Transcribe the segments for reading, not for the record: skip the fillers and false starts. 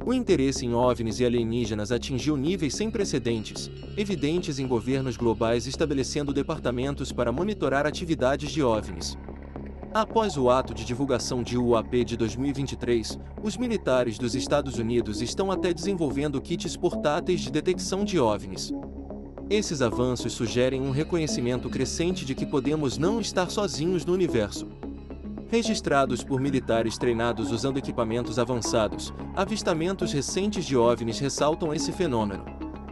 O interesse em OVNIs e alienígenas atingiu níveis sem precedentes, evidentes em governos globais estabelecendo departamentos para monitorar atividades de OVNIs. Após o ato de divulgação de UAP de 2023, os militares dos Estados Unidos estão até desenvolvendo kits portáteis de detecção de OVNIs. Esses avanços sugerem um reconhecimento crescente de que podemos não estar sozinhos no universo. Registrados por militares treinados usando equipamentos avançados, avistamentos recentes de OVNIs ressaltam esse fenômeno.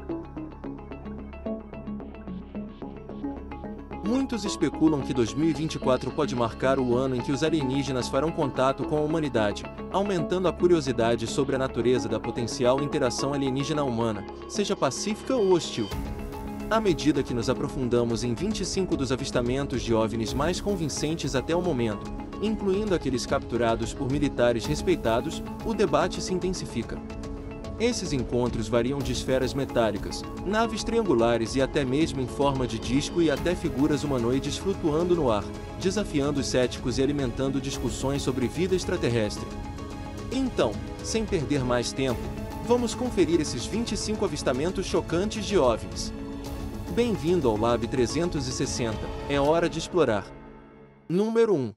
Muitos especulam que 2024 pode marcar o ano em que os alienígenas farão contato com a humanidade, aumentando a curiosidade sobre a natureza da potencial interação alienígena-humana, seja pacífica ou hostil. À medida que nos aprofundamos em 25 dos avistamentos de OVNIs mais convincentes até o momento, incluindo aqueles capturados por militares respeitados, o debate se intensifica. Esses encontros variam de esferas metálicas, naves triangulares e até mesmo em forma de disco e até figuras humanoides flutuando no ar, desafiando os céticos e alimentando discussões sobre vida extraterrestre. Então, sem perder mais tempo, vamos conferir esses 25 avistamentos chocantes de OVNIs. Bem-vindo ao Lab 360, é hora de explorar. Número 1.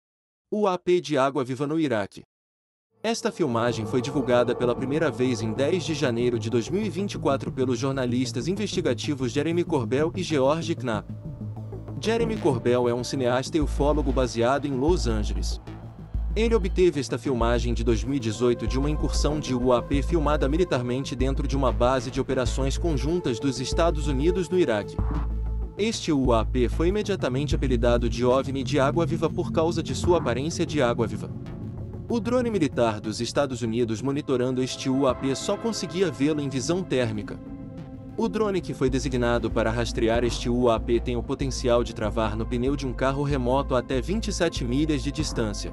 UAP de água viva no Iraque. Esta filmagem foi divulgada pela primeira vez em 10 de janeiro de 2024 pelos jornalistas investigativos Jeremy Corbell e George Knapp. Jeremy Corbell é um cineasta e ufólogo baseado em Los Angeles. Ele obteve esta filmagem de 2018 de uma incursão de UAP filmada militarmente dentro de uma base de operações conjuntas dos Estados Unidos no Iraque. Este UAP foi imediatamente apelidado de OVNI de água-viva por causa de sua aparência de água-viva. O drone militar dos Estados Unidos monitorando este UAP só conseguia vê-lo em visão térmica. O drone que foi designado para rastrear este UAP tem o potencial de travar no pneu de um carro remoto até 27 milhas de distância.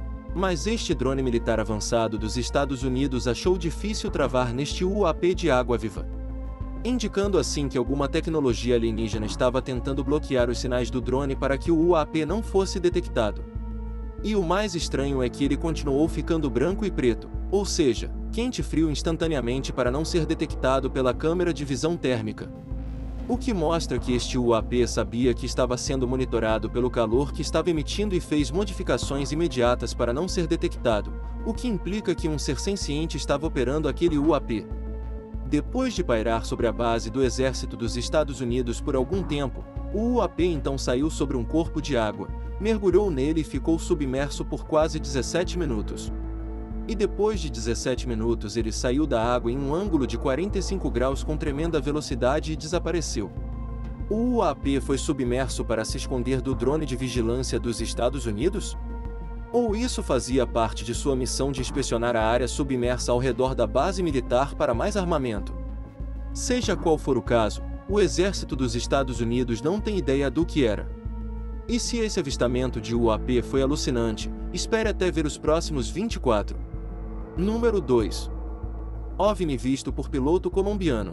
Mas este drone militar avançado dos Estados Unidos achou difícil travar neste UAP de água-viva, indicando assim que alguma tecnologia alienígena estava tentando bloquear os sinais do drone para que o UAP não fosse detectado. E o mais estranho é que ele continuou ficando branco e preto, ou seja, quente e frio instantaneamente para não ser detectado pela câmera de visão térmica. O que mostra que este UAP sabia que estava sendo monitorado pelo calor que estava emitindo e fez modificações imediatas para não ser detectado, o que implica que um ser senciente estava operando aquele UAP. Depois de pairar sobre a base do exército dos Estados Unidos por algum tempo, o UAP então saiu sobre um corpo de água, mergulhou nele e ficou submerso por quase 17 minutos. E depois de 17 minutos ele saiu da água em um ângulo de 45 graus com tremenda velocidade e desapareceu. O UAP foi submerso para se esconder do drone de vigilância dos Estados Unidos? Ou isso fazia parte de sua missão de inspecionar a área submersa ao redor da base militar para mais armamento? Seja qual for o caso, o exército dos Estados Unidos não tem ideia do que era. E se esse avistamento de UAP foi alucinante, espere até ver os próximos 24. Número 2. OVNI visto por piloto colombiano.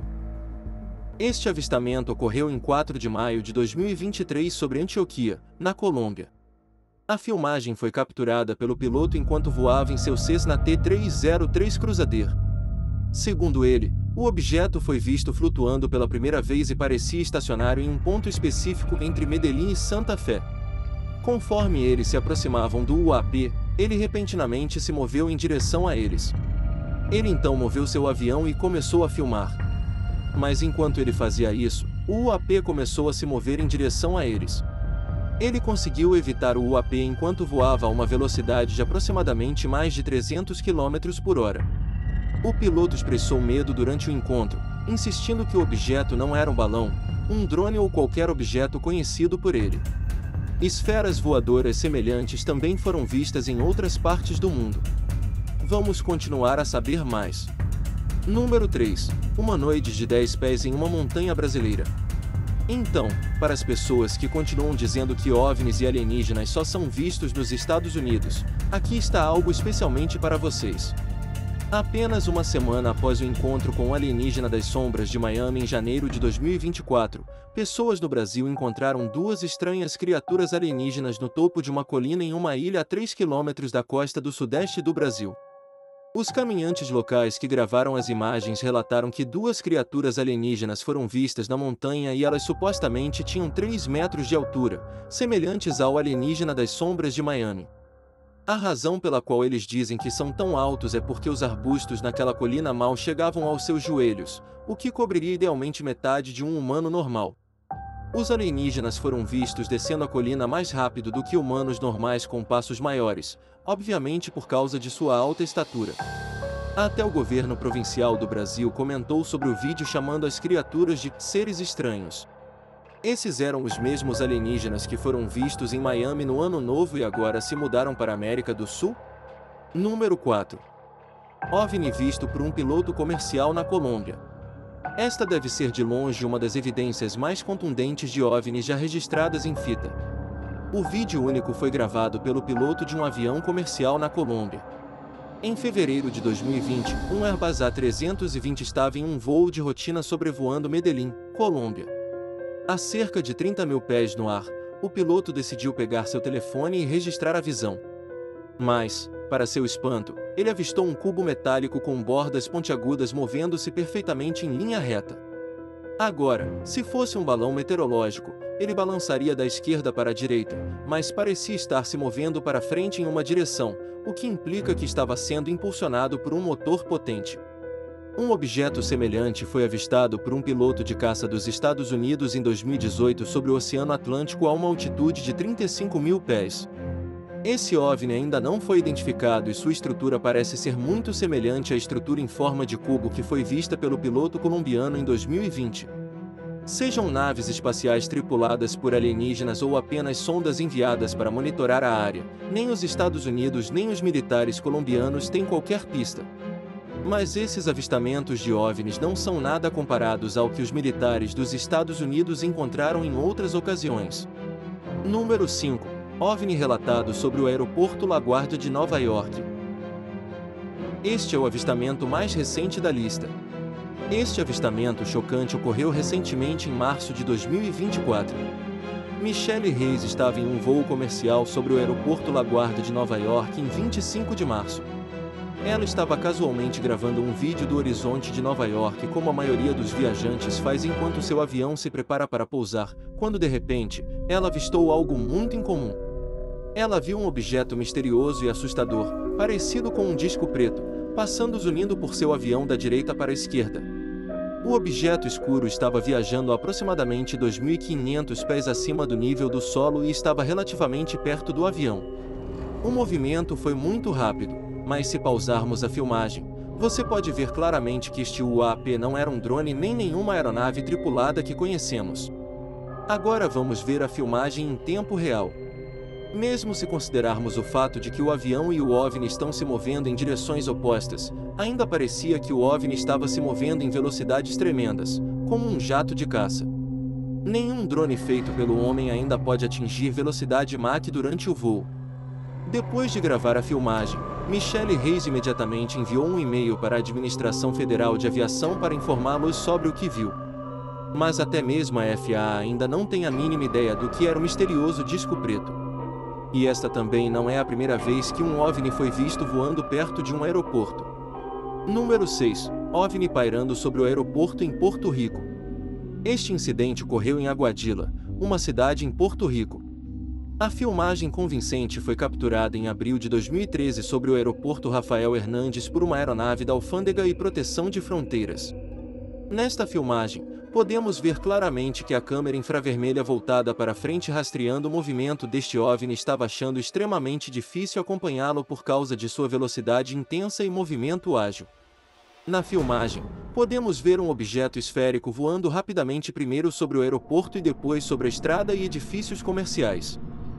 Este avistamento ocorreu em 4 de maio de 2023 sobre Antioquia, na Colômbia. A filmagem foi capturada pelo piloto enquanto voava em seu Cessna T-303 Crusader. Segundo ele, o objeto foi visto flutuando pela primeira vez e parecia estacionário em um ponto específico entre Medellín e Santa Fé. Conforme eles se aproximavam do UAP, ele repentinamente se moveu em direção a eles. Ele então moveu seu avião e começou a filmar. Mas enquanto ele fazia isso, o UAP começou a se mover em direção a eles. Ele conseguiu evitar o UAP enquanto voava a uma velocidade de aproximadamente mais de 300 km por hora. O piloto expressou medo durante o encontro, insistindo que o objeto não era um balão, um drone ou qualquer objeto conhecido por ele. Esferas voadoras semelhantes também foram vistas em outras partes do mundo. Vamos continuar a saber mais. Número 3. Humanoides de 10 pés em uma montanha brasileira. Então, para as pessoas que continuam dizendo que OVNIs e alienígenas só são vistos nos Estados Unidos, aqui está algo especialmente para vocês. Apenas uma semana após o encontro com o alienígena das sombras de Miami em janeiro de 2024, pessoas no Brasil encontraram duas estranhas criaturas alienígenas no topo de uma colina em uma ilha a 3 quilômetros da costa do sudeste do Brasil. Os caminhantes locais que gravaram as imagens relataram que duas criaturas alienígenas foram vistas na montanha e elas supostamente tinham 3 metros de altura, semelhantes ao alienígena das sombras de Miami. A razão pela qual eles dizem que são tão altos é porque os arbustos naquela colina mal chegavam aos seus joelhos, o que cobriria idealmente metade de um humano normal. Os alienígenas foram vistos descendo a colina mais rápido do que humanos normais com passos maiores, obviamente por causa de sua alta estatura. Até o governo provincial do Brasil comentou sobre o vídeo chamando as criaturas de seres estranhos. Esses eram os mesmos alienígenas que foram vistos em Miami no Ano Novo e agora se mudaram para a América do Sul? Número 4. OVNI visto por um piloto comercial na Colômbia. Esta deve ser de longe uma das evidências mais contundentes de OVNIs já registradas em fita. O vídeo único foi gravado pelo piloto de um avião comercial na Colômbia. Em fevereiro de 2020, um Airbus A320 estava em um voo de rotina sobrevoando Medellín, Colômbia. A cerca de 30 mil pés no ar, o piloto decidiu pegar seu telefone e registrar a visão. Mas, para seu espanto, ele avistou um cubo metálico com bordas pontiagudas movendo-se perfeitamente em linha reta. Agora, se fosse um balão meteorológico, ele balançaria da esquerda para a direita, mas parecia estar se movendo para frente em uma direção, o que implica que estava sendo impulsionado por um motor potente. Um objeto semelhante foi avistado por um piloto de caça dos Estados Unidos em 2018 sobre o Oceano Atlântico a uma altitude de 35 mil pés. Esse OVNI ainda não foi identificado e sua estrutura parece ser muito semelhante à estrutura em forma de cubo que foi vista pelo piloto colombiano em 2020. Sejam naves espaciais tripuladas por alienígenas ou apenas sondas enviadas para monitorar a área, nem os Estados Unidos nem os militares colombianos têm qualquer pista. Mas esses avistamentos de OVNIs não são nada comparados ao que os militares dos Estados Unidos encontraram em outras ocasiões. Número 5. OVNI relatado sobre o aeroporto LaGuardia de Nova York. Este é o avistamento mais recente da lista. Este avistamento chocante ocorreu recentemente em março de 2024. Michelle Reis estava em um voo comercial sobre o aeroporto LaGuardia de Nova York em 25 de março. Ela estava casualmente gravando um vídeo do horizonte de Nova York como a maioria dos viajantes faz enquanto seu avião se prepara para pousar, quando de repente, ela avistou algo muito incomum. Ela viu um objeto misterioso e assustador, parecido com um disco preto, passando zunindo por seu avião da direita para a esquerda. O objeto escuro estava viajando a aproximadamente 2.500 pés acima do nível do solo e estava relativamente perto do avião. O movimento foi muito rápido, mas se pausarmos a filmagem, você pode ver claramente que este UAP não era um drone nem nenhuma aeronave tripulada que conhecemos. Agora vamos ver a filmagem em tempo real. Mesmo se considerarmos o fato de que o avião e o OVNI estão se movendo em direções opostas, ainda parecia que o OVNI estava se movendo em velocidades tremendas, como um jato de caça. Nenhum drone feito pelo homem ainda pode atingir velocidade Mach durante o voo. Depois de gravar a filmagem, Michelle Reis imediatamente enviou um e-mail para a Administração Federal de Aviação para informá-los sobre o que viu. Mas até mesmo a FAA ainda não tem a mínima ideia do que era o misterioso disco preto. E esta também não é a primeira vez que um OVNI foi visto voando perto de um aeroporto. Número 6. OVNI pairando sobre o aeroporto em Porto Rico. Este incidente ocorreu em Aguadilla, uma cidade em Porto Rico. A filmagem convincente foi capturada em abril de 2013 sobre o aeroporto Rafael Hernandes por uma aeronave da Alfândega e Proteção de Fronteiras. Nesta filmagem, podemos ver claramente que a câmera infravermelha voltada para frente rastreando o movimento deste OVNI estava achando extremamente difícil acompanhá-lo por causa de sua velocidade intensa e movimento ágil. Na filmagem, podemos ver um objeto esférico voando rapidamente primeiro sobre o aeroporto e depois sobre a estrada e edifícios comerciais.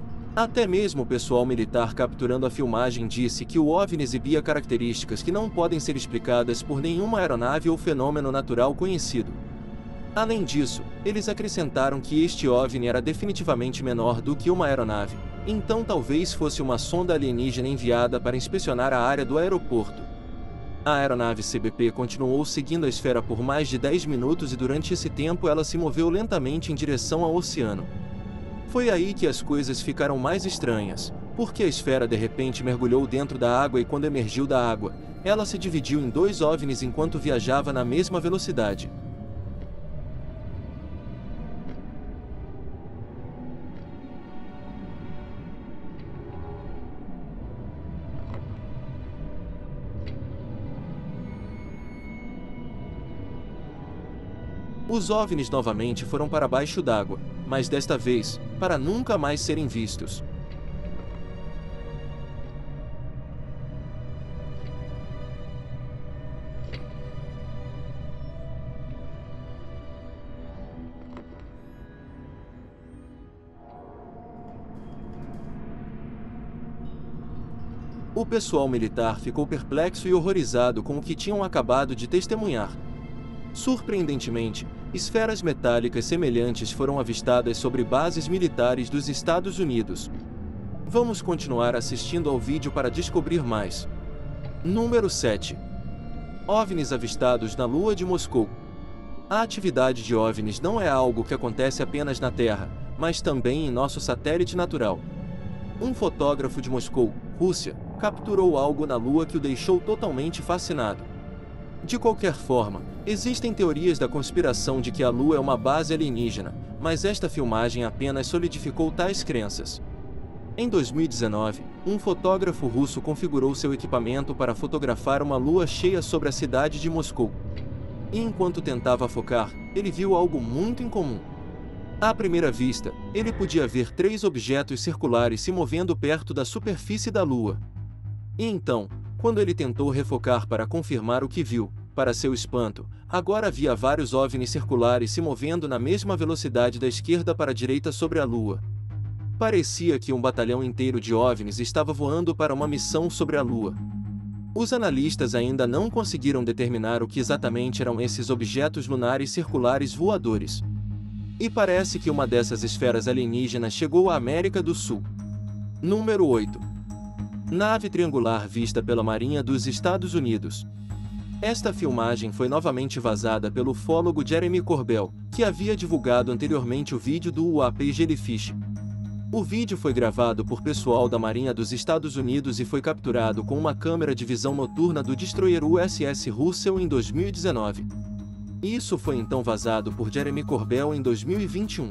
Até mesmo o pessoal militar capturando a filmagem disse que o OVNI exibia características que não podem ser explicadas por nenhuma aeronave ou fenômeno natural conhecido. Além disso, eles acrescentaram que este OVNI era definitivamente menor do que uma aeronave, então talvez fosse uma sonda alienígena enviada para inspecionar a área do aeroporto. A aeronave CBP continuou seguindo a esfera por mais de 10 minutos e durante esse tempo ela se moveu lentamente em direção ao oceano. Foi aí que as coisas ficaram mais estranhas, Porque a esfera de repente mergulhou dentro da água e quando emergiu da água, ela se dividiu em dois OVNIs enquanto viajava na mesma velocidade. Os OVNIs novamente foram para baixo d'água, mas desta vez, para nunca mais serem vistos. O pessoal militar ficou perplexo e horrorizado com o que tinham acabado de testemunhar. Surpreendentemente, esferas metálicas semelhantes foram avistadas sobre bases militares dos Estados Unidos. Vamos continuar assistindo ao vídeo para descobrir mais. Número 7. OVNIs avistados na Lua de Moscou. A atividade de OVNIs não é algo que acontece apenas na Terra, mas também em nosso satélite natural. Um fotógrafo de Moscou, Rússia, capturou algo na Lua que o deixou totalmente fascinado. De qualquer forma, existem teorias da conspiração de que a Lua é uma base alienígena, mas esta filmagem apenas solidificou tais crenças. Em 2019, um fotógrafo russo configurou seu equipamento para fotografar uma lua cheia sobre a cidade de Moscou. E enquanto tentava focar, ele viu algo muito incomum. À primeira vista, ele podia ver 3 objetos circulares se movendo perto da superfície da Lua. E então, quando ele tentou refocar para confirmar o que viu, para seu espanto, agora havia vários OVNIs circulares se movendo na mesma velocidade da esquerda para a direita sobre a Lua. Parecia que um batalhão inteiro de OVNIs estava voando para uma missão sobre a Lua. Os analistas ainda não conseguiram determinar o que exatamente eram esses objetos lunares circulares voadores. E parece que uma dessas esferas alienígenas chegou à América do Sul. Número 8. Nave triangular vista pela Marinha dos Estados Unidos. Esta filmagem foi novamente vazada pelo ufólogo Jeremy Corbell, que havia divulgado anteriormente o vídeo do UAP Jellyfish. O vídeo foi gravado por pessoal da Marinha dos Estados Unidos e foi capturado com uma câmera de visão noturna do destroyer USS Russell em 2019. Isso foi então vazado por Jeremy Corbell em 2021.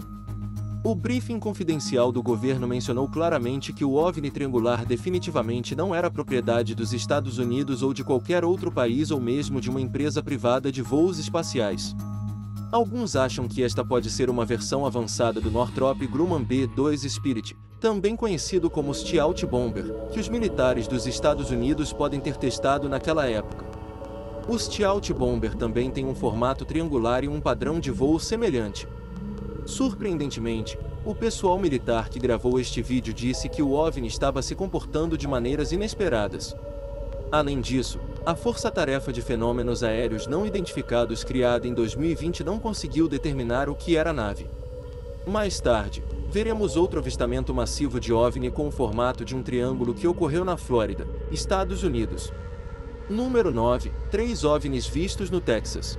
O briefing confidencial do governo mencionou claramente que o OVNI triangular definitivamente não era propriedade dos Estados Unidos ou de qualquer outro país ou mesmo de uma empresa privada de voos espaciais. Alguns acham que esta pode ser uma versão avançada do Northrop Grumman B-2 Spirit, também conhecido como Stealth Bomber, que os militares dos Estados Unidos podem ter testado naquela época. O Stealth Bomber também tem um formato triangular e um padrão de voo semelhante. Surpreendentemente, o pessoal militar que gravou este vídeo disse que o OVNI estava se comportando de maneiras inesperadas. Além disso, a Força-Tarefa de Fenômenos Aéreos Não Identificados criada em 2020 não conseguiu determinar o que era a nave. Mais tarde, veremos outro avistamento massivo de OVNI com o formato de um triângulo que ocorreu na Flórida, Estados Unidos. Número 9. 3 OVNIs vistos no Texas.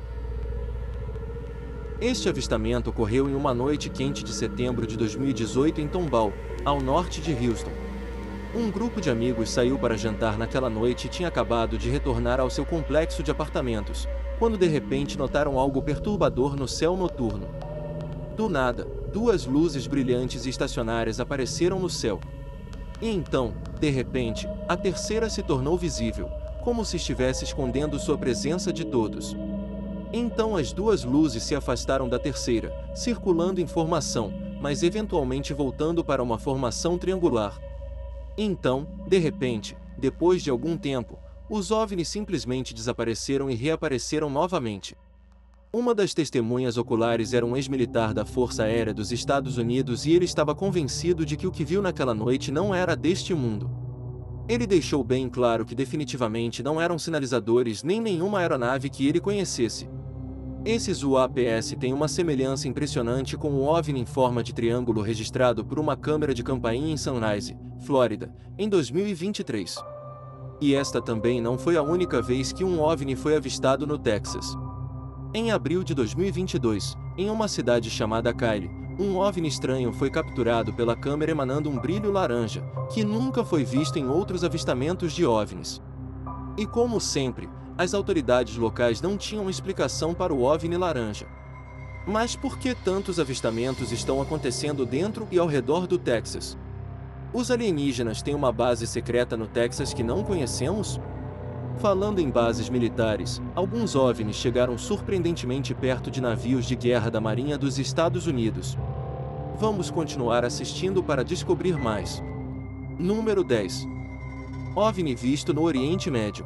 Este avistamento ocorreu em uma noite quente de setembro de 2018 em Tomball, ao norte de Houston. Um grupo de amigos saiu para jantar naquela noite e tinha acabado de retornar ao seu complexo de apartamentos, quando de repente notaram algo perturbador no céu noturno. Do nada, 2 luzes brilhantes e estacionárias apareceram no céu. E então, de repente, a terceira se tornou visível, como se estivesse escondendo sua presença de todos. Então as 2 luzes se afastaram da terceira, circulando em formação, mas eventualmente voltando para uma formação triangular. Então, de repente, depois de algum tempo, os OVNIs simplesmente desapareceram e reapareceram novamente. Uma das testemunhas oculares era um ex-militar da Força Aérea dos Estados Unidos e ele estava convencido de que o que viu naquela noite não era deste mundo. Ele deixou bem claro que definitivamente não eram sinalizadores nem nenhuma aeronave que ele conhecesse. Esses UAPs têm uma semelhança impressionante com o OVNI em forma de triângulo registrado por uma câmera de campainha em Sunrise, Flórida, em 2023. E esta também não foi a única vez que um OVNI foi avistado no Texas. Em abril de 2022, em uma cidade chamada Kyle, um OVNI estranho foi capturado pela câmera emanando um brilho laranja, que nunca foi visto em outros avistamentos de OVNIs. E como sempre, as autoridades locais não tinham explicação para o OVNI laranja. Mas por que tantos avistamentos estão acontecendo dentro e ao redor do Texas? Os alienígenas têm uma base secreta no Texas que não conhecemos? Falando em bases militares, alguns OVNIs chegaram surpreendentemente perto de navios de guerra da Marinha dos Estados Unidos. Vamos continuar assistindo para descobrir mais. Número 10. OVNI visto no Oriente Médio.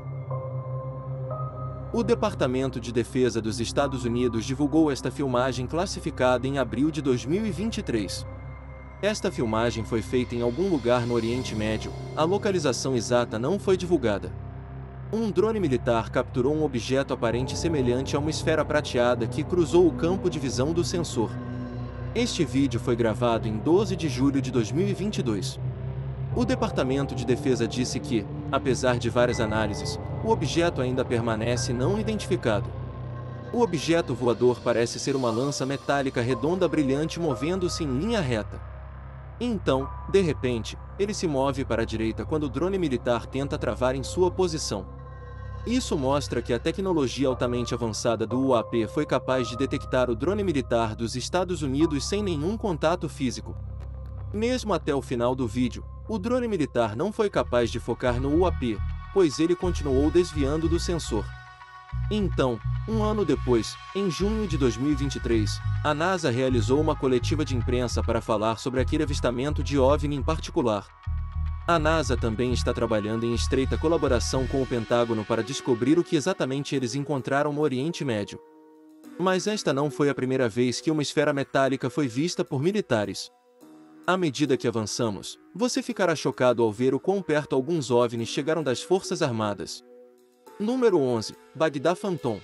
O Departamento de Defesa dos Estados Unidos divulgou esta filmagem classificada em abril de 2023. Esta filmagem foi feita em algum lugar no Oriente Médio, a localização exata não foi divulgada. Um drone militar capturou um objeto aparente semelhante a uma esfera prateada que cruzou o campo de visão do sensor. Este vídeo foi gravado em 12 de julho de 2022. O Departamento de Defesa disse que, apesar de várias análises, o objeto ainda permanece não identificado. O objeto voador parece ser uma lança metálica redonda brilhante movendo-se em linha reta. Então, de repente, ele se move para a direita quando o drone militar tenta travar em sua posição. Isso mostra que a tecnologia altamente avançada do UAP foi capaz de detectar o drone militar dos Estados Unidos sem nenhum contato físico. Mesmo até o final do vídeo, o drone militar não foi capaz de focar no UAP, pois ele continuou desviando do sensor. Então, um ano depois, em junho de 2023, a NASA realizou uma coletiva de imprensa para falar sobre aquele avistamento de OVNI em particular. A NASA também está trabalhando em estreita colaboração com o Pentágono para descobrir o que exatamente eles encontraram no Oriente Médio. Mas esta não foi a primeira vez que uma esfera metálica foi vista por militares. À medida que avançamos, você ficará chocado ao ver o quão perto alguns OVNIs chegaram das Forças Armadas. Número 11. Bagdá Phantom.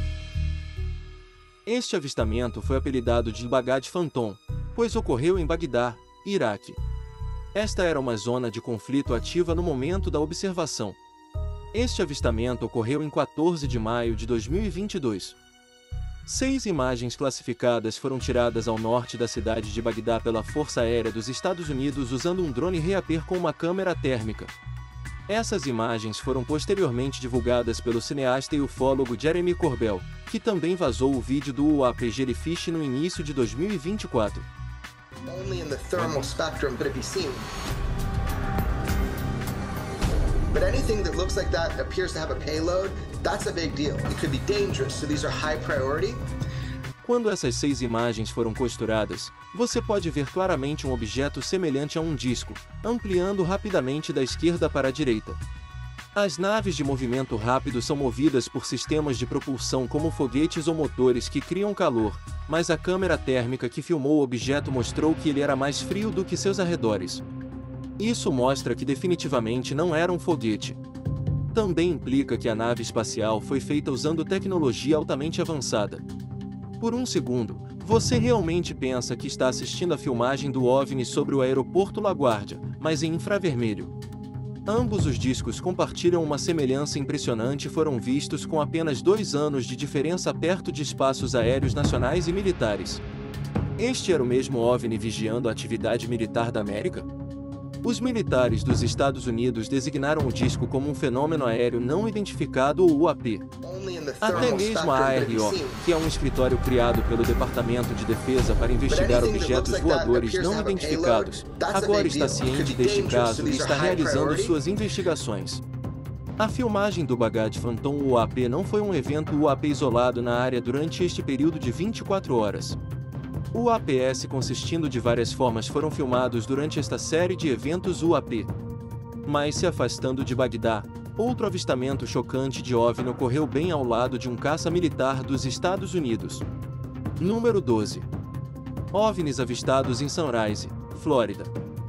Este avistamento foi apelidado de Bagdá Phantom, pois ocorreu em Bagdá, Iraque. Esta era uma zona de conflito ativa no momento da observação. Este avistamento ocorreu em 14 de maio de 2022. 6 imagens classificadas foram tiradas ao norte da cidade de Bagdá pela Força Aérea dos Estados Unidos usando um drone Reaper com uma câmera térmica. Essas imagens foram posteriormente divulgadas pelo cineasta e ufólogo Jeremy Corbell, que também vazou o vídeo do UAP Jellyfish no início de 2024. Only in the thermal spectrum could it be seen. But anything that looks like that appears to have a payload, that's a big deal. It could be dangerous, so these are high priority. Quando essas 6 imagens foram costuradas, você pode ver claramente um objeto semelhante a um disco, ampliando rapidamente da esquerda para a direita. As naves de movimento rápido são movidas por sistemas de propulsão como foguetes ou motores que criam calor, mas a câmera térmica que filmou o objeto mostrou que ele era mais frio do que seus arredores. Isso mostra que definitivamente não era um foguete. Também implica que a nave espacial foi feita usando tecnologia altamente avançada. Por um segundo, você realmente pensa que está assistindo a filmagem do OVNI sobre o aeroporto LaGuardia, mas em infravermelho. Ambos os discos compartilham uma semelhança impressionante e foram vistos com apenas 2 anos de diferença perto de espaços aéreos nacionais e militares. Este era o mesmo OVNI vigiando a atividade militar da América? Os militares dos Estados Unidos designaram o disco como um fenômeno aéreo não identificado ou UAP. Até mesmo a ARO, que é um escritório criado pelo Departamento de Defesa para investigar objetos voadores não identificados, agora está ciente deste caso e está realizando suas investigações. A filmagem do Bagdá Phantom UAP não foi um evento UAP isolado na área durante este período de 24 horas. O APS consistindo de várias formas foram filmados durante esta série de eventos UAP. Mas se afastando de Bagdá, outro avistamento chocante de OVNI ocorreu bem ao lado de um caça militar dos Estados Unidos. Número 12. OVNIs avistados em Sunrise, Flórida.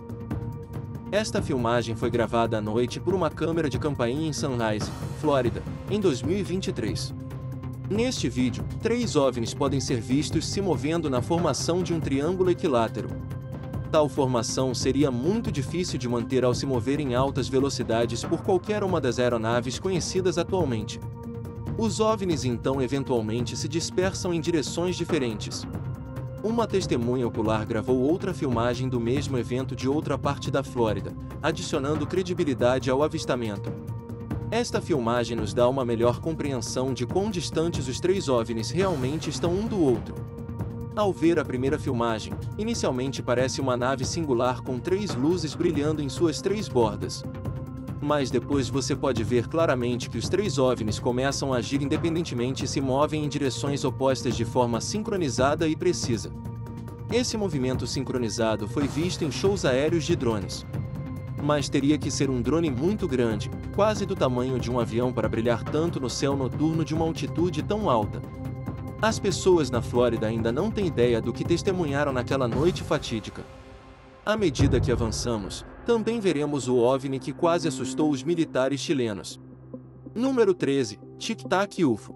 Esta filmagem foi gravada à noite por uma câmera de campainha em Sunrise, Flórida, em 2023. Neste vídeo, 3 OVNIs podem ser vistos se movendo na formação de um triângulo equilátero. Tal formação seria muito difícil de manter ao se mover em altas velocidades por qualquer uma das aeronaves conhecidas atualmente. Os OVNIs então eventualmente se dispersam em direções diferentes. Uma testemunha ocular gravou outra filmagem do mesmo evento de outra parte da Flórida, adicionando credibilidade ao avistamento. Esta filmagem nos dá uma melhor compreensão de quão distantes os 3 OVNIs realmente estão um do outro. Ao ver a primeira filmagem, inicialmente parece uma nave singular com 3 luzes brilhando em suas 3 bordas. Mas depois você pode ver claramente que os 3 OVNIs começam a agir independentemente e se movem em direções opostas de forma sincronizada e precisa. Esse movimento sincronizado foi visto em shows aéreos de drones. Mas teria que ser um drone muito grande, quase do tamanho de um avião para brilhar tanto no céu noturno de uma altitude tão alta. As pessoas na Flórida ainda não têm ideia do que testemunharam naquela noite fatídica. À medida que avançamos, também veremos o OVNI que quase assustou os militares chilenos. Número 13. Tic Tac UFO.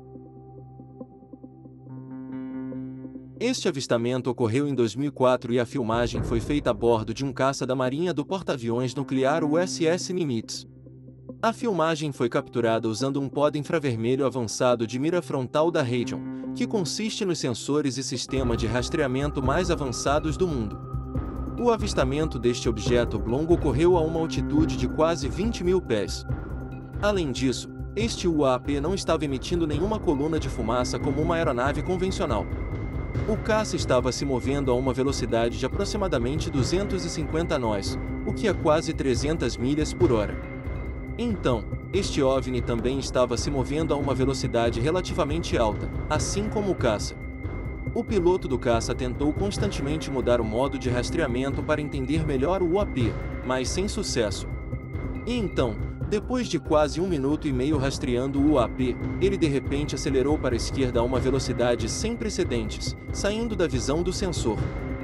Este avistamento ocorreu em 2004 e a filmagem foi feita a bordo de um caça da Marinha do porta-aviões nuclear USS Nimitz. A filmagem foi capturada usando um pod infravermelho avançado de mira frontal da Radion, que consiste nos sensores e sistema de rastreamento mais avançados do mundo. O avistamento deste objeto oblongo ocorreu a uma altitude de quase 20.000 pés. Além disso, este UAP não estava emitindo nenhuma coluna de fumaça como uma aeronave convencional. O caça estava se movendo a uma velocidade de aproximadamente 250 nós, o que é quase 300 milhas por hora. Então, este OVNI também estava se movendo a uma velocidade relativamente alta, assim como o caça. O piloto do caça tentou constantemente mudar o modo de rastreamento para entender melhor o UAP, mas sem sucesso. E então, depois de quase 1 minuto e meio rastreando o UAP, ele de repente acelerou para a esquerda a uma velocidade sem precedentes, saindo da visão do sensor.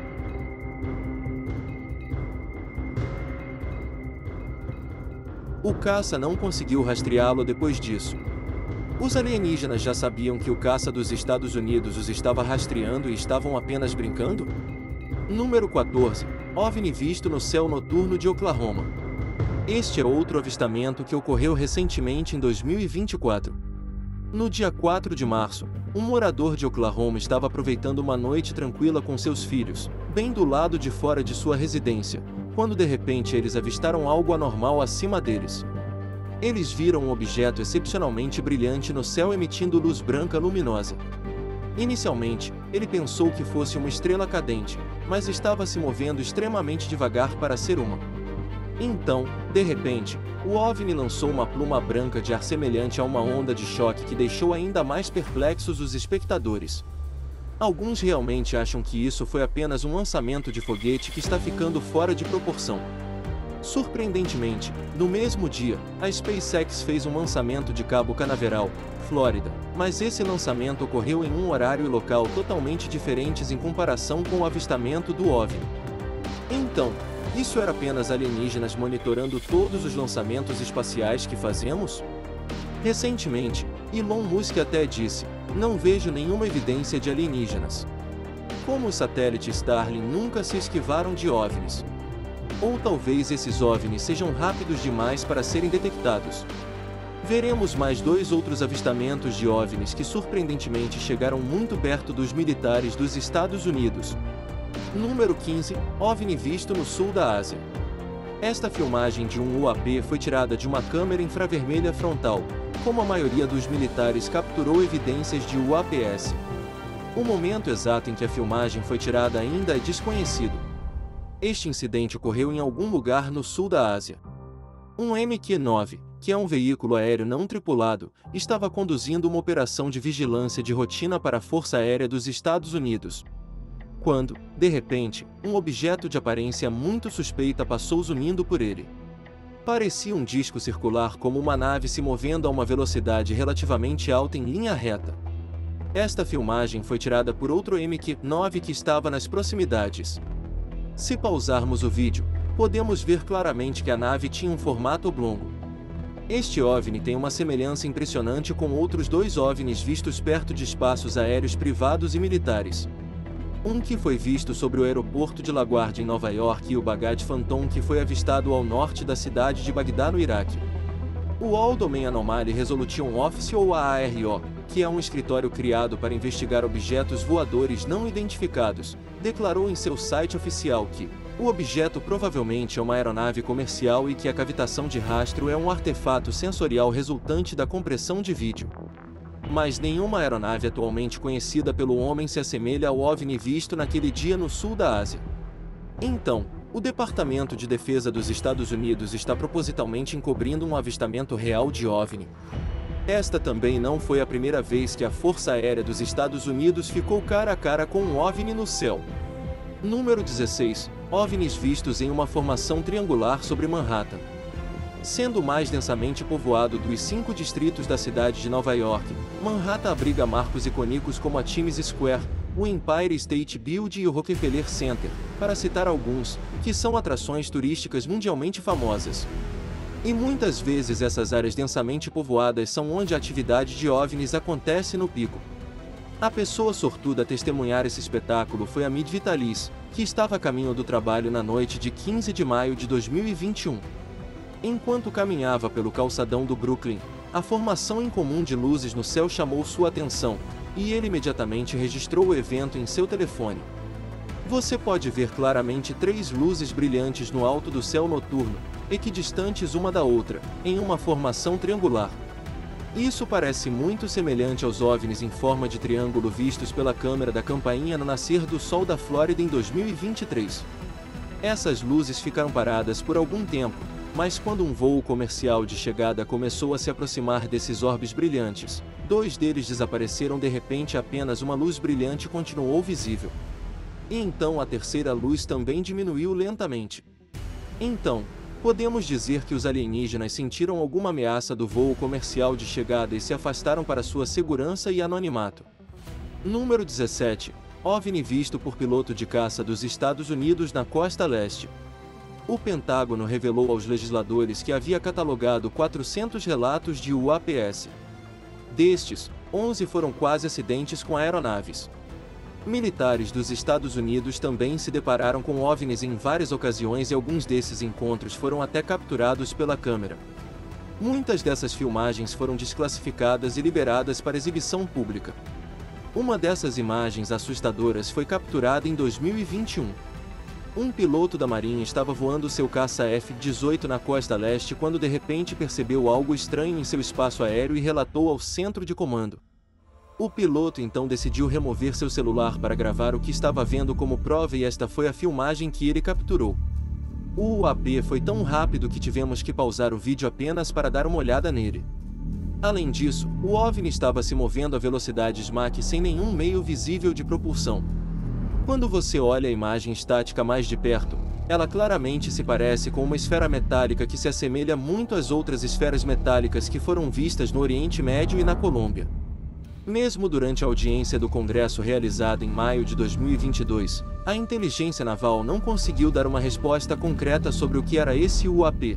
O caça não conseguiu rastreá-lo depois disso. Os alienígenas já sabiam que o caça dos Estados Unidos os estava rastreando e estavam apenas brincando? Número 14. OVNI visto no céu noturno de Oklahoma. Este é outro avistamento que ocorreu recentemente em 2024. No dia 4 de março, um morador de Oklahoma estava aproveitando uma noite tranquila com seus filhos, bem do lado de fora de sua residência, quando de repente eles avistaram algo anormal acima deles. Eles viram um objeto excepcionalmente brilhante no céu emitindo luz branca luminosa. Inicialmente, ele pensou que fosse uma estrela cadente, mas estava se movendo extremamente devagar para ser uma. Então, de repente, o OVNI lançou uma pluma branca de ar semelhante a uma onda de choque que deixou ainda mais perplexos os espectadores. Alguns realmente acham que isso foi apenas um lançamento de foguete que está ficando fora de proporção. Surpreendentemente, no mesmo dia, a SpaceX fez um lançamento de Cabo Canaveral, Flórida, mas esse lançamento ocorreu em um horário e local totalmente diferentes em comparação com o avistamento do OVNI. Então, isso era apenas alienígenas monitorando todos os lançamentos espaciais que fazemos? Recentemente, Elon Musk até disse: "Não vejo nenhuma evidência de alienígenas. Como os satélites Starlink nunca se esquivaram de OVNIs. Ou talvez esses OVNIs sejam rápidos demais para serem detectados." Veremos mais 2 outros avistamentos de OVNIs que surpreendentemente chegaram muito perto dos militares dos Estados Unidos. Número 15. OVNI visto no sul da Ásia. Esta filmagem de um UAP foi tirada de uma câmera infravermelha frontal, como a maioria dos militares capturou evidências de UAPs. O momento exato em que a filmagem foi tirada ainda é desconhecido. Este incidente ocorreu em algum lugar no sul da Ásia. Um MQ-9, que é um veículo aéreo não tripulado, estava conduzindo uma operação de vigilância de rotina para a Força Aérea dos Estados Unidos. Quando, de repente, um objeto de aparência muito suspeita passou zunindo por ele. Parecia um disco circular como uma nave se movendo a uma velocidade relativamente alta em linha reta. Esta filmagem foi tirada por outro MQ-9 que estava nas proximidades. Se pausarmos o vídeo, podemos ver claramente que a nave tinha um formato oblongo. Este OVNI tem uma semelhança impressionante com outros 2 OVNIs vistos perto de espaços aéreos privados e militares. Um que foi visto sobre o aeroporto de LaGuardia em Nova York e o Baghdad Phantom que foi avistado ao norte da cidade de Bagdá no Iraque. O All Domain Anomaly Resolution Office ou AARO, que é um escritório criado para investigar objetos voadores não identificados, declarou em seu site oficial que o objeto provavelmente é uma aeronave comercial e que a cavitação de rastro é um artefato sensorial resultante da compressão de vídeo. Mas nenhuma aeronave atualmente conhecida pelo homem se assemelha ao OVNI visto naquele dia no sul da Ásia. Então, o Departamento de Defesa dos Estados Unidos está propositalmente encobrindo um avistamento real de OVNI. Esta também não foi a primeira vez que a Força Aérea dos Estados Unidos ficou cara a cara com um OVNI no céu. Número 16. OVNIs vistos em uma formação triangular sobre Manhattan. Sendo o mais densamente povoado dos 5 distritos da cidade de Nova York, Manhattan abriga marcos icônicos como a Times Square, o Empire State Building e o Rockefeller Center, para citar alguns, que são atrações turísticas mundialmente famosas. E muitas vezes essas áreas densamente povoadas são onde a atividade de OVNIs acontece no pico. A pessoa sortuda a testemunhar esse espetáculo foi Amit Vitalis, que estava a caminho do trabalho na noite de 15 de maio de 2021. Enquanto caminhava pelo calçadão do Brooklyn, a formação incomum de luzes no céu chamou sua atenção, e ele imediatamente registrou o evento em seu telefone. Você pode ver claramente 3 luzes brilhantes no alto do céu noturno, equidistantes uma da outra, em uma formação triangular. Isso parece muito semelhante aos OVNIs em forma de triângulo vistos pela câmera da campainha no nascer do sol da Flórida em 2023. Essas luzes ficaram paradas por algum tempo, mas quando um voo comercial de chegada começou a se aproximar desses orbes brilhantes, 2 deles desapareceram de repente e apenas uma luz brilhante continuou visível. E então a terceira luz também diminuiu lentamente. Então, podemos dizer que os alienígenas sentiram alguma ameaça do voo comercial de chegada e se afastaram para sua segurança e anonimato. Número 17. OVNI visto por piloto de caça dos Estados Unidos na costa leste. O Pentágono revelou aos legisladores que havia catalogado 400 relatos de UAPs. Destes, 11 foram quase acidentes com aeronaves. Militares dos Estados Unidos também se depararam com OVNIs em várias ocasiões e alguns desses encontros foram até capturados pela câmera. Muitas dessas filmagens foram desclassificadas e liberadas para exibição pública. Uma dessas imagens assustadoras foi capturada em 2021. Um piloto da Marinha estava voando seu caça F-18 na costa leste quando de repente percebeu algo estranho em seu espaço aéreo e relatou ao centro de comando. O piloto então decidiu remover seu celular para gravar o que estava vendo como prova e esta foi a filmagem que ele capturou. O UAP foi tão rápido que tivemos que pausar o vídeo apenas para dar uma olhada nele. Além disso, o OVNI estava se movendo a velocidades Mach sem nenhum meio visível de propulsão. Quando você olha a imagem estática mais de perto, ela claramente se parece com uma esfera metálica que se assemelha muito às outras esferas metálicas que foram vistas no Oriente Médio e na Colômbia. Mesmo durante a audiência do Congresso realizada em maio de 2022, a inteligência naval não conseguiu dar uma resposta concreta sobre o que era esse UAP.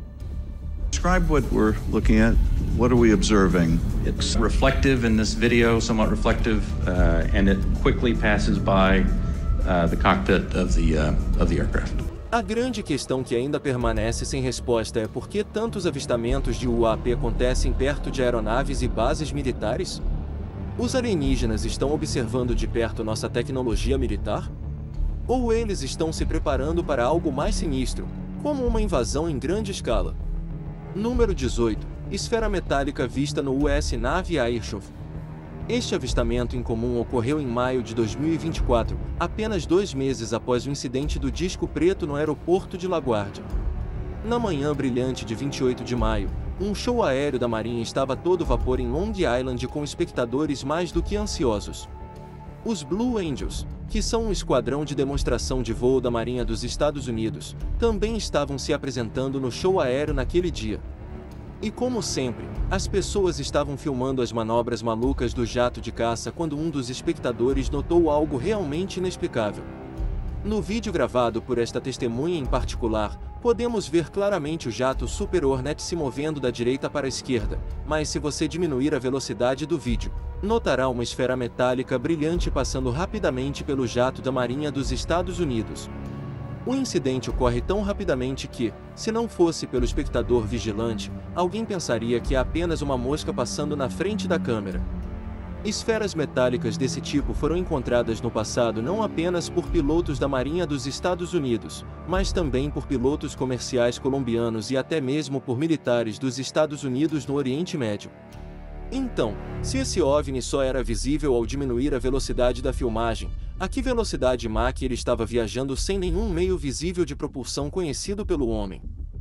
Describe what we're looking at. What are we observing? It's reflective in this video, somewhat reflective, and it quickly passes by the cockpit of the aircraft. A grande questão que ainda permanece sem resposta é por que tantos avistamentos de UAP acontecem perto de aeronaves e bases militares? Os alienígenas estão observando de perto nossa tecnologia militar? Ou eles estão se preparando para algo mais sinistro, como uma invasão em grande escala? Número 18. Esfera metálica vista no US Navy Airshov. Este avistamento incomum ocorreu em maio de 2024, apenas 2 meses após o incidente do disco preto no aeroporto de LaGuardia. Na manhã brilhante de 28 de maio, um show aéreo da Marinha estava a todo vapor em Long Island com espectadores mais do que ansiosos. Os Blue Angels, que são um esquadrão de demonstração de voo da Marinha dos Estados Unidos, também estavam se apresentando no show aéreo naquele dia. E como sempre, as pessoas estavam filmando as manobras malucas do jato de caça quando um dos espectadores notou algo realmente inexplicável. No vídeo gravado por esta testemunha em particular, podemos ver claramente o jato Super Hornet se movendo da direita para a esquerda, mas se você diminuir a velocidade do vídeo, notará uma esfera metálica brilhante passando rapidamente pelo jato da Marinha dos Estados Unidos. O incidente ocorre tão rapidamente que, se não fosse pelo espectador vigilante, alguém pensaria que é apenas uma mosca passando na frente da câmera. Esferas metálicas desse tipo foram encontradas no passado não apenas por pilotos da Marinha dos Estados Unidos, mas também por pilotos comerciais colombianos e até mesmo por militares dos Estados Unidos no Oriente Médio. Então, se esse OVNI só era visível ao diminuir a velocidade da filmagem, a que velocidade Mach ele estava viajando sem nenhum meio visível de propulsão conhecido pelo homem?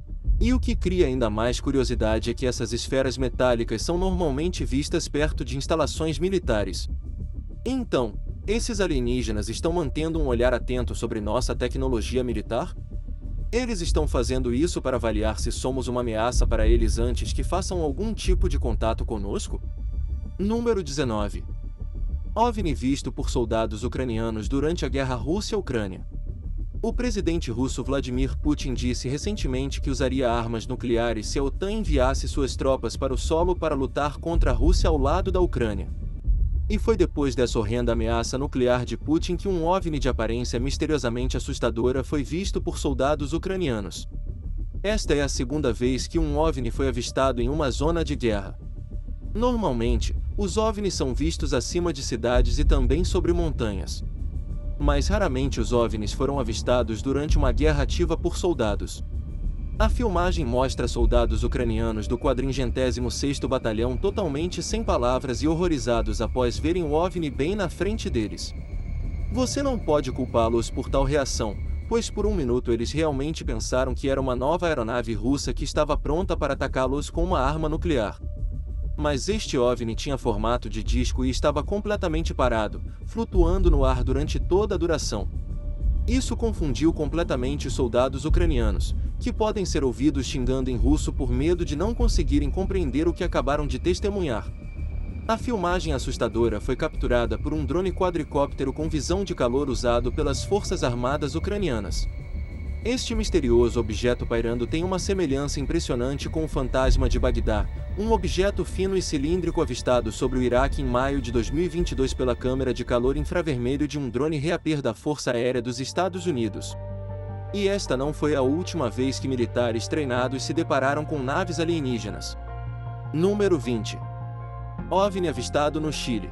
E o que cria ainda mais curiosidade é que essas esferas metálicas são normalmente vistas perto de instalações militares. Então, esses alienígenas estão mantendo um olhar atento sobre nossa tecnologia militar? Eles estão fazendo isso para avaliar se somos uma ameaça para eles antes que façam algum tipo de contato conosco? Número 19. OVNI visto por soldados ucranianos durante a guerra Rússia-Ucrânia. O presidente russo Vladimir Putin disse recentemente que usaria armas nucleares se a OTAN enviasse suas tropas para o solo para lutar contra a Rússia ao lado da Ucrânia. E foi depois dessa horrenda ameaça nuclear de Putin que um OVNI de aparência misteriosamente assustadora foi visto por soldados ucranianos. Esta é a segunda vez que um OVNI foi avistado em uma zona de guerra. Normalmente, os OVNIs são vistos acima de cidades e também sobre montanhas. Mas raramente os OVNIs foram avistados durante uma guerra ativa por soldados. A filmagem mostra soldados ucranianos do 46º Batalhão totalmente sem palavras e horrorizados após verem o OVNI bem na frente deles. Você não pode culpá-los por tal reação, pois por um minuto eles realmente pensaram que era uma nova aeronave russa que estava pronta para atacá-los com uma arma nuclear. Mas este OVNI tinha formato de disco e estava completamente parado, flutuando no ar durante toda a duração. Isso confundiu completamente os soldados ucranianos, que podem ser ouvidos xingando em russo por medo de não conseguirem compreender o que acabaram de testemunhar. A filmagem assustadora foi capturada por um drone quadricóptero com visão de calor usado pelas Forças Armadas ucranianas. Este misterioso objeto pairando tem uma semelhança impressionante com o fantasma de Bagdá, um objeto fino e cilíndrico avistado sobre o Iraque em maio de 2022 pela câmera de calor infravermelho de um drone Reaper da Força Aérea dos Estados Unidos. E esta não foi a última vez que militares treinados se depararam com naves alienígenas. Número 20. OVNI avistado no Chile.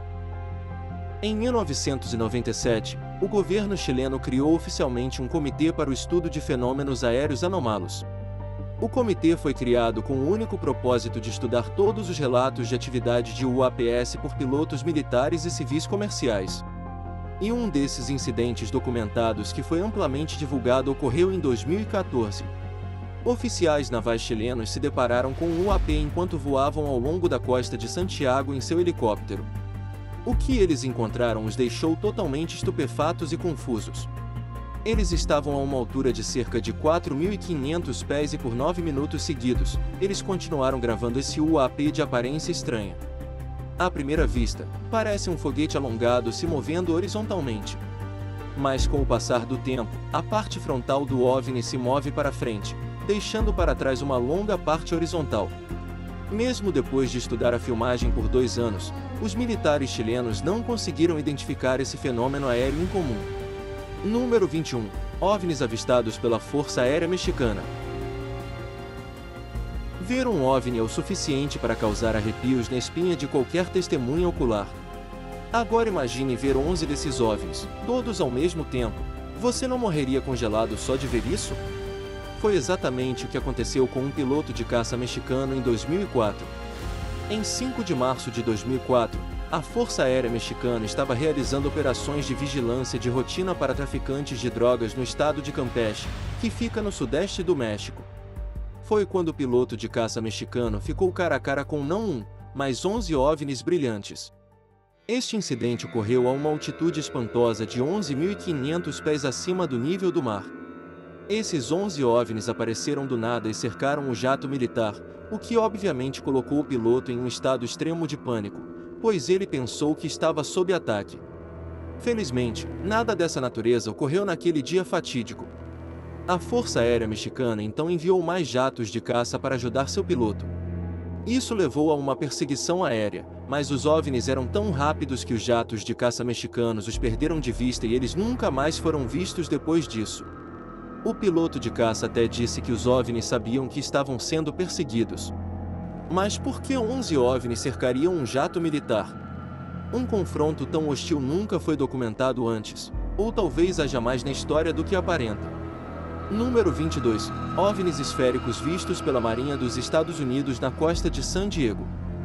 Em 1997, o governo chileno criou oficialmente um comitê para o estudo de fenômenos aéreos anômalos. O comitê foi criado com o único propósito de estudar todos os relatos de atividade de UAPs por pilotos militares e civis comerciais. E um desses incidentes documentados que foi amplamente divulgado ocorreu em 2014. Oficiais navais chilenos se depararam com um UAP enquanto voavam ao longo da costa de Santiago em seu helicóptero. O que eles encontraram os deixou totalmente estupefatos e confusos. Eles estavam a uma altura de cerca de 4.500 pés e por 9 minutos seguidos, eles continuaram gravando esse UAP de aparência estranha. À primeira vista, parece um foguete alongado se movendo horizontalmente. Mas com o passar do tempo, a parte frontal do OVNI se move para frente, deixando para trás uma longa parte horizontal. Mesmo depois de estudar a filmagem por 2 anos, os militares chilenos não conseguiram identificar esse fenômeno aéreo incomum. Número 21. OVNIs avistados pela Força Aérea Mexicana. Ver um OVNI é o suficiente para causar arrepios na espinha de qualquer testemunha ocular. Agora imagine ver 11 desses OVNIs, todos ao mesmo tempo. Você não morreria congelado só de ver isso? Foi exatamente o que aconteceu com um piloto de caça mexicano em 2004. Em 5 de março de 2004, a Força Aérea Mexicana estava realizando operações de vigilância de rotina para traficantes de drogas no estado de Campeche, que fica no sudeste do México. Foi quando o piloto de caça mexicano ficou cara a cara com não um, mas 11 OVNIs brilhantes. Este incidente ocorreu a uma altitude espantosa de 11.500 pés acima do nível do mar. Esses 11 OVNIs apareceram do nada e cercaram o jato militar, o que obviamente colocou o piloto em um estado extremo de pânico, pois ele pensou que estava sob ataque. Felizmente, nada dessa natureza ocorreu naquele dia fatídico. A Força Aérea Mexicana então enviou mais jatos de caça para ajudar seu piloto. Isso levou a uma perseguição aérea, mas os OVNIs eram tão rápidos que os jatos de caça mexicanos os perderam de vista e eles nunca mais foram vistos depois disso. O piloto de caça até disse que os OVNIs sabiam que estavam sendo perseguidos. Mas por que 11 OVNIs cercariam um jato militar? Um confronto tão hostil nunca foi documentado antes, ou talvez haja mais na história do que aparenta. Número 22. OVNIs esféricos vistos pela Marinha dos Estados Unidos na costa de San Diego.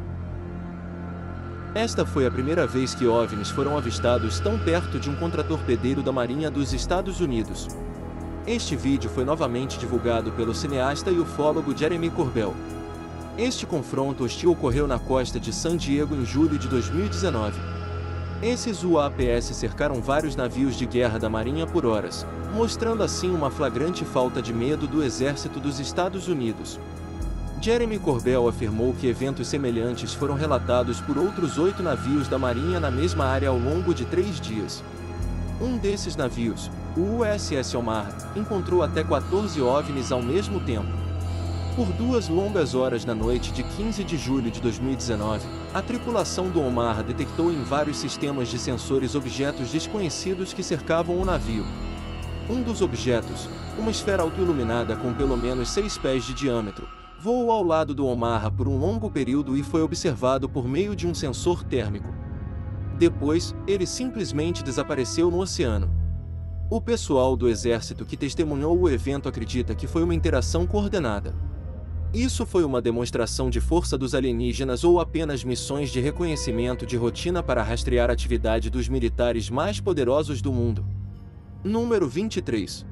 Esta foi a primeira vez que OVNIs foram avistados tão perto de um contratorpedeiro da Marinha dos Estados Unidos. Este vídeo foi novamente divulgado pelo cineasta e ufólogo Jeremy Corbell. Este confronto hostil ocorreu na costa de San Diego em julho de 2019. Esses UAPs cercaram vários navios de guerra da Marinha por horas, mostrando assim uma flagrante falta de medo do exército dos Estados Unidos. Jeremy Corbell afirmou que eventos semelhantes foram relatados por outros 8 navios da Marinha na mesma área ao longo de 3 dias. Um desses navios, o USS Omaha, encontrou até 14 OVNIs ao mesmo tempo. Por 2 longas horas na noite de 15 de julho de 2019, a tripulação do Omaha detectou em vários sistemas de sensores objetos desconhecidos que cercavam o navio. Um dos objetos, uma esfera autoiluminada com pelo menos 6 pés de diâmetro, voou ao lado do Omaha por um longo período e foi observado por meio de um sensor térmico. Depois, ele simplesmente desapareceu no oceano. O pessoal do exército que testemunhou o evento acredita que foi uma interação coordenada. Isso foi uma demonstração de força dos alienígenas ou apenas missões de reconhecimento de rotina para rastrear a atividade dos militares mais poderosos do mundo. Número 23.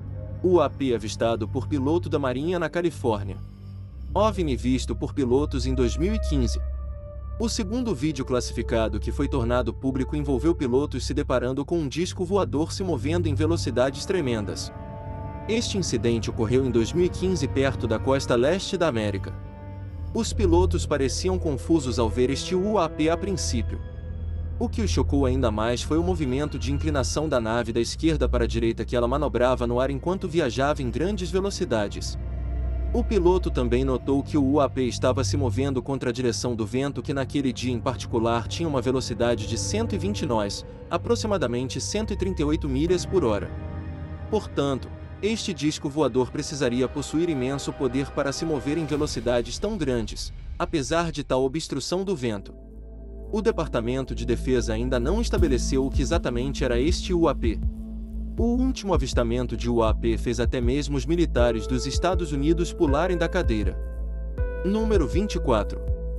UAP avistado por piloto da Marinha na Califórnia. OVNI visto por pilotos em 2015. O segundo vídeo classificado que foi tornado público envolveu pilotos se deparando com um disco voador se movendo em velocidades tremendas. Este incidente ocorreu em 2015 perto da costa leste da América. Os pilotos pareciam confusos ao ver este UAP a princípio. O que os chocou ainda mais foi o movimento de inclinação da nave da esquerda para a direita que ela manobrava no ar enquanto viajava em grandes velocidades. O piloto também notou que o UAP estava se movendo contra a direção do vento que naquele dia em particular tinha uma velocidade de 120 nós, aproximadamente 138 milhas por hora. Portanto, este disco voador precisaria possuir imenso poder para se mover em velocidades tão grandes, apesar de tal obstrução do vento. O Departamento de Defesa ainda não estabeleceu o que exatamente era este UAP. O último avistamento de UAP fez até mesmo os militares dos Estados Unidos pularem da cadeira. Número 24.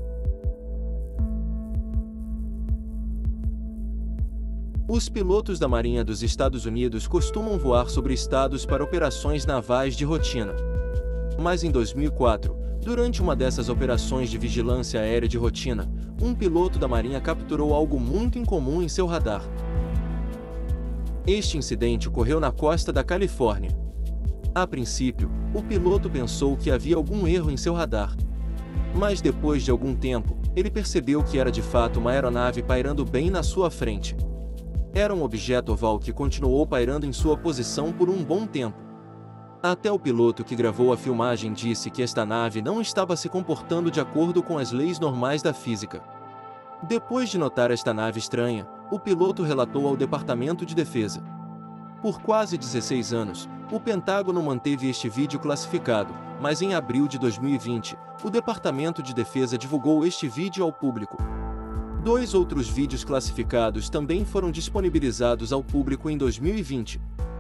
Os pilotos da Marinha dos Estados Unidos costumam voar sobre estados para operações navais de rotina. Mas em 2004, durante uma dessas operações de vigilância aérea de rotina, um piloto da Marinha capturou algo muito incomum em seu radar. Este incidente ocorreu na costa da Califórnia. A princípio, o piloto pensou que havia algum erro em seu radar. Mas depois de algum tempo, ele percebeu que era de fato uma aeronave pairando bem na sua frente. Era um objeto oval que continuou pairando em sua posição por um bom tempo. Até o piloto que gravou a filmagem disse que esta nave não estava se comportando de acordo com as leis normais da física. Depois de notar esta nave estranha, o piloto relatou ao Departamento de Defesa. Por quase 16 anos, o Pentágono manteve este vídeo classificado, mas em abril de 2020, o Departamento de Defesa divulgou este vídeo ao público. 2 outros vídeos classificados também foram disponibilizados ao público em 2020.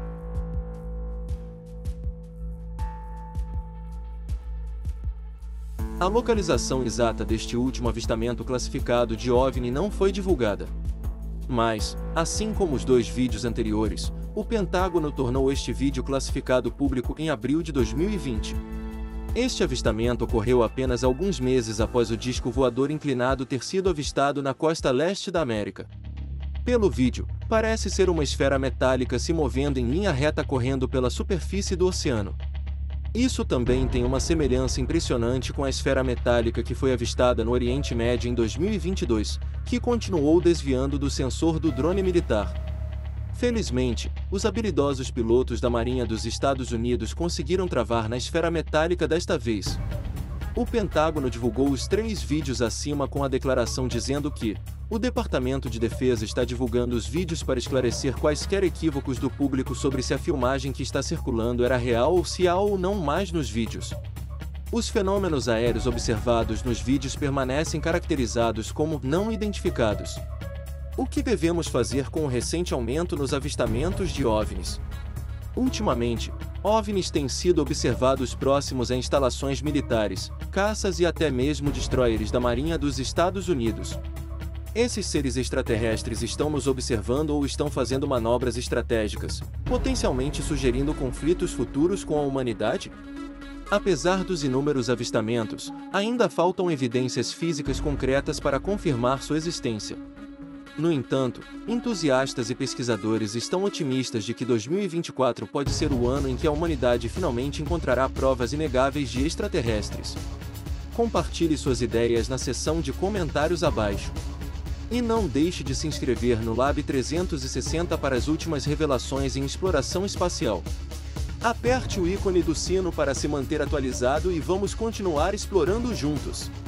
A localização exata deste último avistamento classificado de OVNI não foi divulgada. Mas, assim como os 2 vídeos anteriores, o Pentágono tornou este vídeo classificado público em abril de 2020. Este avistamento ocorreu apenas alguns meses após o disco voador inclinado ter sido avistado na costa leste da América. Pelo vídeo, parece ser uma esfera metálica se movendo em linha reta correndo pela superfície do oceano. Isso também tem uma semelhança impressionante com a esfera metálica que foi avistada no Oriente Médio em 2022, que continuou desviando do sensor do drone militar. Felizmente, os habilidosos pilotos da Marinha dos Estados Unidos conseguiram travar na esfera metálica desta vez. O Pentágono divulgou os 3 vídeos acima com a declaração dizendo que o Departamento de Defesa está divulgando os vídeos para esclarecer quaisquer equívocos do público sobre se a filmagem que está circulando era real ou se há ou não mais nos vídeos. Os fenômenos aéreos observados nos vídeos permanecem caracterizados como não identificados. O que devemos fazer com o recente aumento nos avistamentos de OVNIs? Ultimamente, OVNIs têm sido observados próximos a instalações militares, caças e até mesmo destroyers da Marinha dos Estados Unidos. Esses seres extraterrestres estão nos observando ou estão fazendo manobras estratégicas, potencialmente sugerindo conflitos futuros com a humanidade? Apesar dos inúmeros avistamentos, ainda faltam evidências físicas concretas para confirmar sua existência. No entanto, entusiastas e pesquisadores estão otimistas de que 2024 pode ser o ano em que a humanidade finalmente encontrará provas inegáveis de extraterrestres. Compartilhe suas ideias na seção de comentários abaixo. E não deixe de se inscrever no Lab 360 para as últimas revelações em exploração espacial. Aperte o ícone do sino para se manter atualizado e vamos continuar explorando juntos!